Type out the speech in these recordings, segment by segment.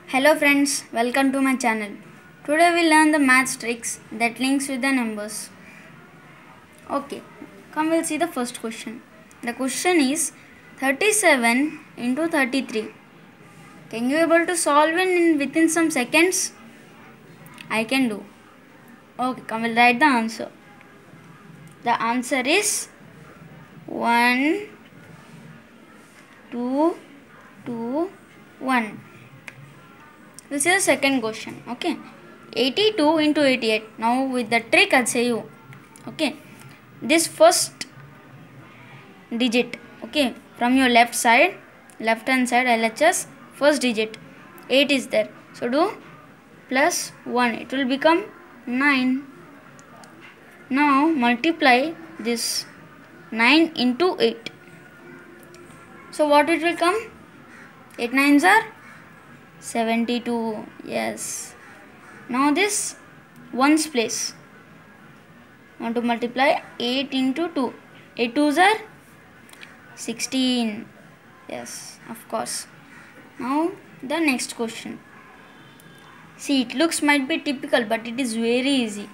Hello friends, welcome to my channel. Today we learn the maths tricks that links with the numbers. Okay, come we'll see the first question. The question is 37 into 33. Can you able to solve it within some seconds? I can do. Okay, come we'll write the answer. The answer is 1, 2, 2, 1. This is the second question. Okay. 82 into 88. Now with the trick I'll say you. Okay. This first digit. Okay. From your left hand side LHS, first digit. 8 is there. So do plus 1. It will become 9. Now multiply this 9 into 8. So what it will come? 8 nines are 72. Yes. Now this ones place. Want to multiply 8 into 2. 8 twos are 16. Yes, of course. Now the next question. See, it looks might be typical, but it is very easy.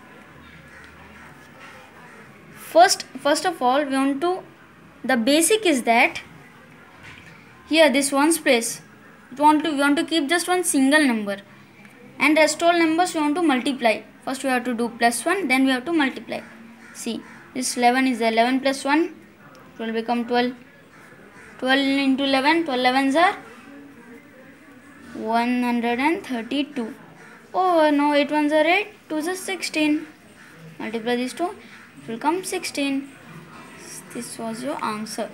First of all, we want to, the basic is that here this ones place. We want to keep just one single number, and rest all numbers we want to multiply. First we have to do plus 1, then we have to multiply. See, this 11 is 11 plus 1, it will become 12. 12 into 11, 12 11s are 132. Oh no, 8 ones are 8, 2s are 16. Multiply these two, it will come 16. This was your answer.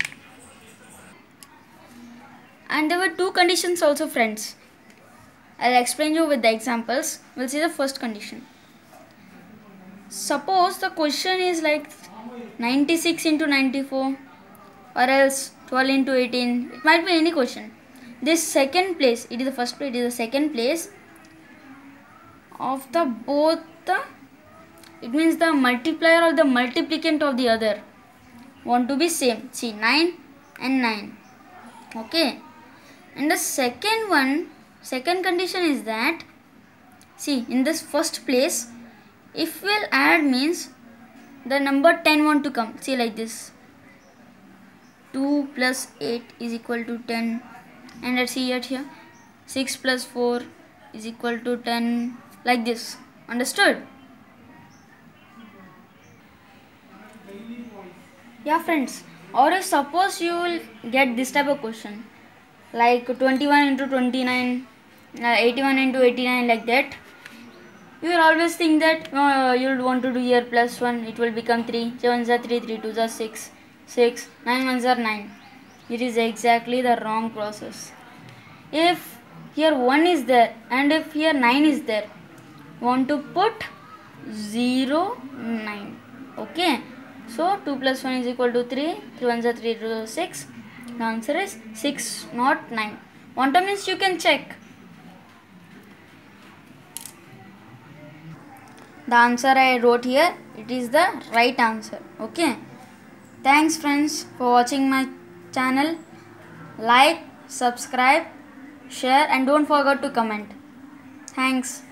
And there were two conditions also, friends. I'll explain you with the examples. We'll see the first condition. Suppose the question is like 96 into 94 or else 12 into 18. It might be any question. This second place, it is the first place, it is the second place of the both the, it means the multiplier or the multiplicand of the other want to be same. See, 9 and 9. Okay. And the second condition is that, see, in this first place, if we'll add means the number 10 want to come. See, like this. 2 plus 8 is equal to 10. And let's see it here. 6 plus 4 is equal to 10. Like this. Understood? Yeah, friends. Or if suppose you will get this type of question, like 21 into 29, 81 into 89, like that, you will always think that you will want to do here plus 1, it will become 3, 7s are 3, 3 2s are 6, 6, 9 1s are 9. It is exactly the wrong process. If here 1 is there and if here 9 is there, you want to put 0, 9. Okay. So 2 plus 1 is equal to 3, 3 1s are 3, 2 are 6. The answer is 6, not 9. Want means you can check. The answer I wrote here, it is the right answer. Okay. Thanks friends for watching my channel. Like, subscribe, share and don't forget to comment. Thanks.